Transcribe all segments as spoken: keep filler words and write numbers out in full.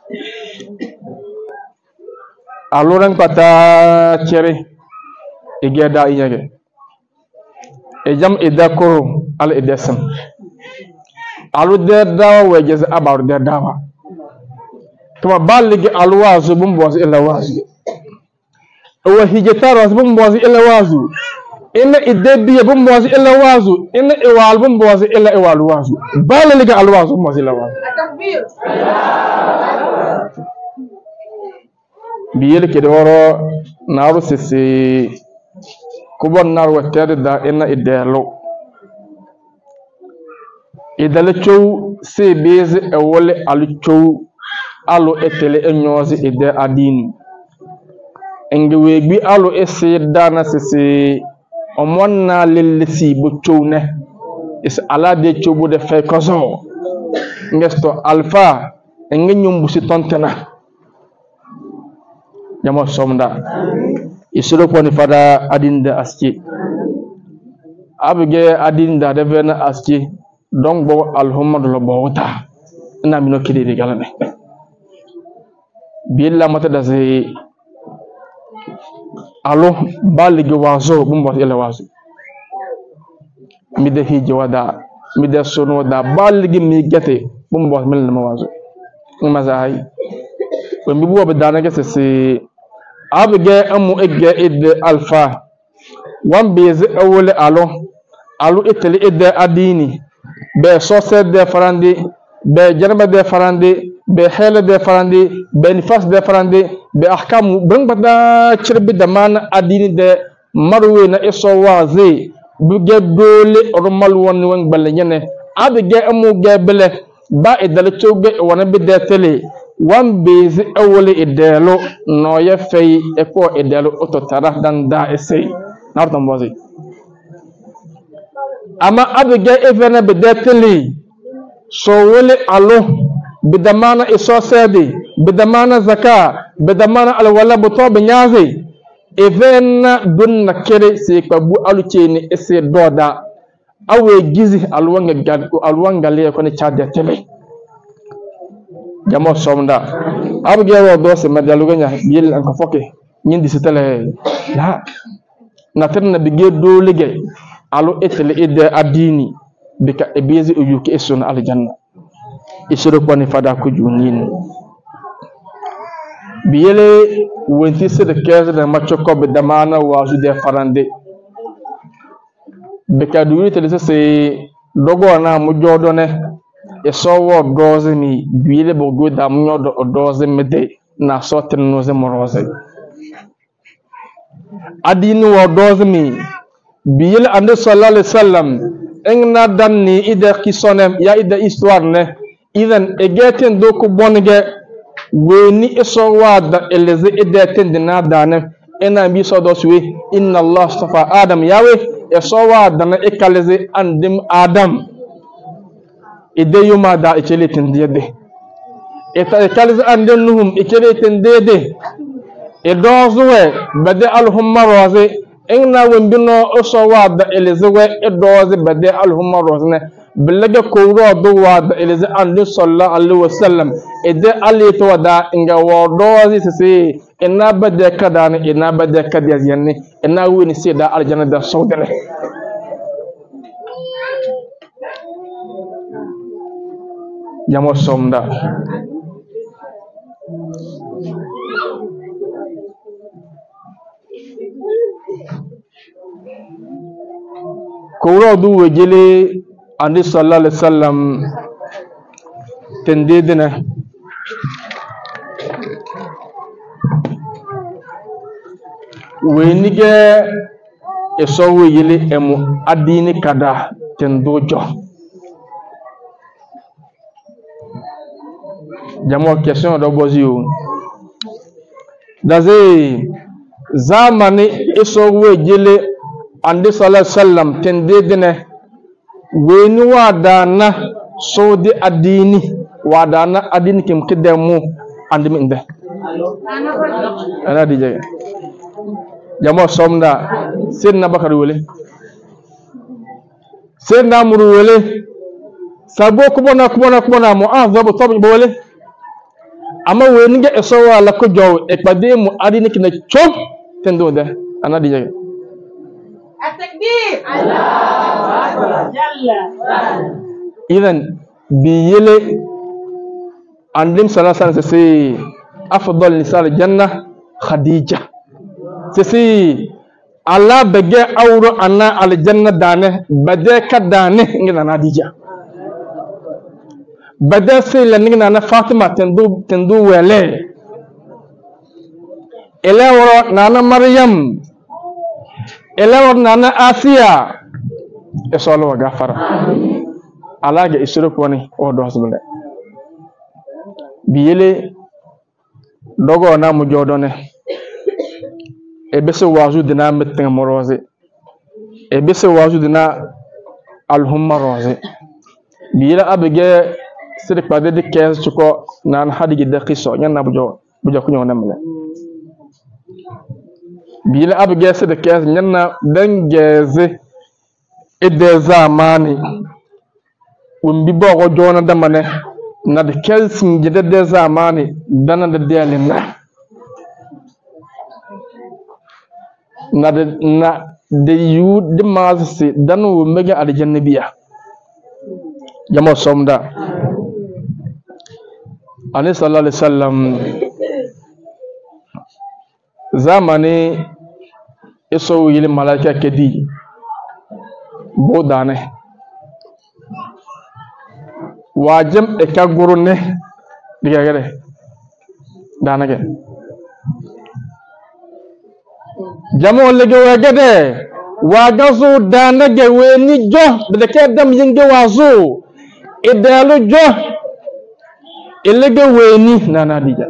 aloran pata chere igeda iyage ejam idakoro al idasam alu de dawa wejez abar de dawa kama baligi alwazu bumboz ila wazu wa hijataro bumboz ila wazu ina idebiya bumboz ila wazu ina iwal bumboz ila iwal wazu baligi alwazu bumboz ila wazu takbir biyel kedoro naru sisi kubon nar watere da ina idelo idele chow se beze e wole alu chow alo etele enyozi ide adini enge wegbi alo ese dana sisi omonna lelesi bo chow ne is ala de chow bo de fe kozo ngesto alpha enge nyumbu si tontena jamo somda isoro poni fada adinda aski abige adinda devena aski donc bo alhamdu lo bawta ina mino kidi galane billa mata da se alo baligi wazo bumbo ele wazo mi de hiji wada mi de sono da baligi mi gete bumbo mel na wazo ma zai ko mi bo badana ke se abige amu egge id alfa wan beze awole alo alu itali id adini be sose de farandi be jarba de farandi be hele de farandi be nifas de farandi be ahkam bring bada chirbi de man adini de marwe na iso wazi buge dole ormal won won balle nyene abige amu gebele ba idale choge wona be de tele wan bezi awole idelo no ya fay e ko idelo oto taraf dan da essay nartam wazi ama abige evena be de tele so wole alo bidamana iso sedi bidamana zaka bidamana alwala buto benyazi evena dunna kere se kwabu alucheni ese doda awe gizi alwanga gad alwanga le ko ne chade tele jamo somda abge wo do se madaluga nya yel an ko foke nyindi se tele la naterna bige do lige alo etele ide adini bika ebezi uyuki esuna aljanna isoro kwani fada ku junin biyele wenti se de keze de machoko be damana wazu de farande bika duwi tele se dogo na mu jodone e so wo doze mi biyele bo go da mu nyodo doze mede na so tennoze moroze adini wo doze mi biyele ande sallallahu alaihi wasallam engna danni ide kisonem ya ide histoire ne idan egeten do ko bonge weni iso wada eleze edeten dina dane ena bi so do suwe inna allah astafa adam yawe eso wada na ekaleze andim adam ide yuma da ekeletin dede eta ekaleze andem nuhum ekeletin dede e dozuwe bade alhumma roze engna wembino oso wada eleze we edoze bade alhumma roze bilaga kowro do wada eleze andu sallallahu alaihi wasallam ede ali to wada inga wodozi sese ina bade kadane ina bade kadiyaz yanne ina woni sida aljanna da sawdale jamo somda kowro du wejele andi sallallahu alaihi wasallam tendedena wenige eso wejele emu adini kada tendojo jamo question do bozio daze zamani eso wejele andi sallallahu alaihi wasallam tendedena weni wadana sodi adini wadana adini kim kidemu andimi inde ana dije jamo somda sidna bakar wele sidna muru wele sabo kubona kubona kubona mu'adh abu tabi wele ama weni ge eso wala ko jow e pade mu adini kina chop tendo de ana di jage التكبير الله أكبر إذن بيلي عندهم ثلاثة سي أفضل نساء الجنة خديجة سي الله بجى أورو أنا على الجنة دانه بدأ كدانه إننا خديجة بدأ سي لأننا أنا فاطمة تندو تندو وله إلى ورا نانا مريم إلا ورنانا آسيا يسألوا وغفر على إسرق وني أودو حسبنا بيلي دوغو أنا مجودوني إبسي واجو دنا متن مروزي إبسي واجو دنا الهم مروزي بيلي أبغي سرق بعد دي كيس شكو نان حد جدا قصة ينا بجو بجو كنيو نمله bile abgese de kes nyanna dangeze ede zamani umbi bogo jona damane na de kes ngide de zamani dana de delina na de na de yu de mazsi danu mega al jannabiya jamo somda ali sallallahu alaihi wasallam zamani iso yili malaika kedi bodane wajem e ka gurune diga gade danage jamo lege wagade wagazo danage weni jo de kedam yinge wazo idalu jo ilege weni nana dija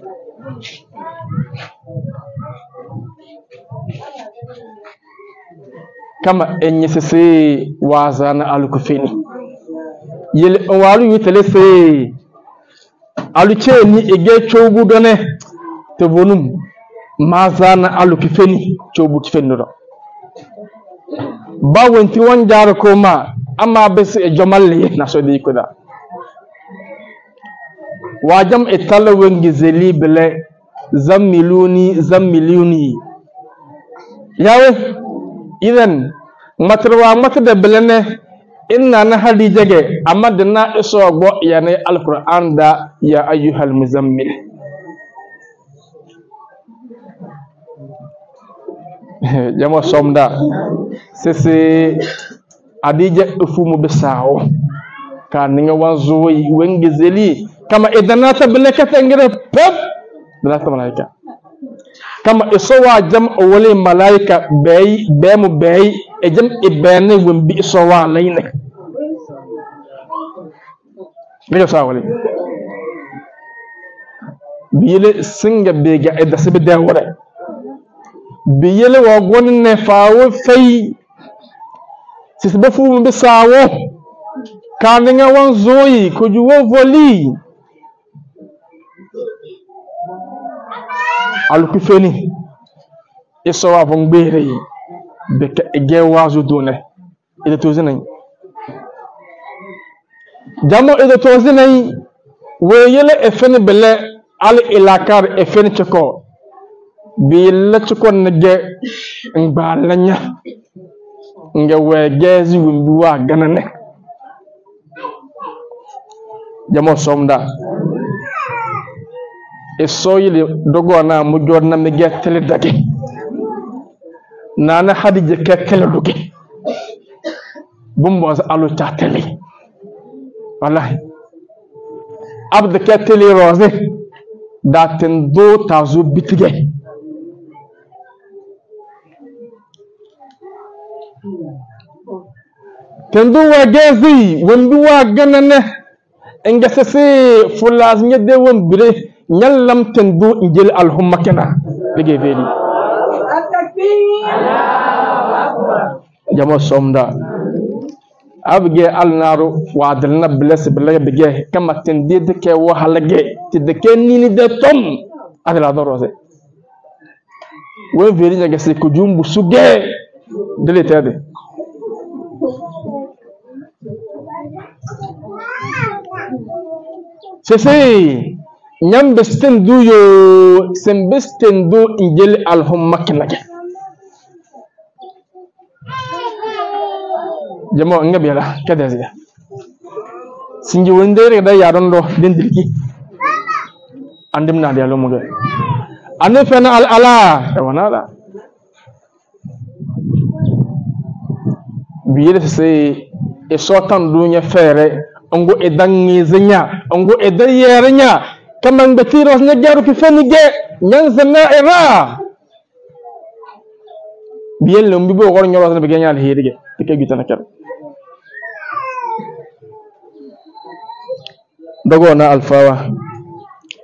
kama enyesese wazana alukufini yele walu yutelese alucheni ege chobu done te bonum mazana alukufini chobu tifeni do ba wenti won jar ko ma amma bes e jomalle na so di ko da wajam e tala wengi zeli bele zammiluni zammiluni yawe idan matarwa mata da bilane inna na hadi jage amma da na iso go yana alquran da ya ayyuhal muzammil jama somda sese adija ufumu bisawo ka ninga wanzo wengi zeli kama idana ta bilaka tangire pop da ta malaika kama isowa jam wali malaika bay bemu bay e jam ibene wumbi isowa layne biyo sawali biyele singa bega e dasbe da wore biyele wa gonne faawo fay sisbe fu mbi sawo kaninga wan zoyi ko juwo voli alukufeni isowa vongbere beka ege wazu done ida tozinai jamo ida tozinai weyele efeni bele al ilakar efeni choko bile choko nge ngbalanya nge wegezi wimbiwa ganane jamo somda isoyili dogo na mujor na mege tele dage nana hadije ke tele duge bumbo alu ta tele wallahi abde ke tele roze daten do tazu bitige tendo wagezi wumbi wa ganane engasese fulaz nyede wombire nyallam tendu injil alhumma kena lege veli jamo somda abge alnaru wadalna bless billahi bige kama tendide ke wahalage tideke nini de tom adala dorose we veli nyaga se kujumbu suge dele tede sese nyam besten du yo sem besten du injil alhumma kenake jamo ngabe la kadasi sinji wondere da yaron do dendirki andim na dia lomo do ane fena al ala wana la biye se e sotan dunya fere ngo edangi zenya ngo edayernya kamang betiros ne jaru ki fenige nyang zana era biye lombi bo gor nyoro be genyal hedige tike gitana ker dogo na alfawa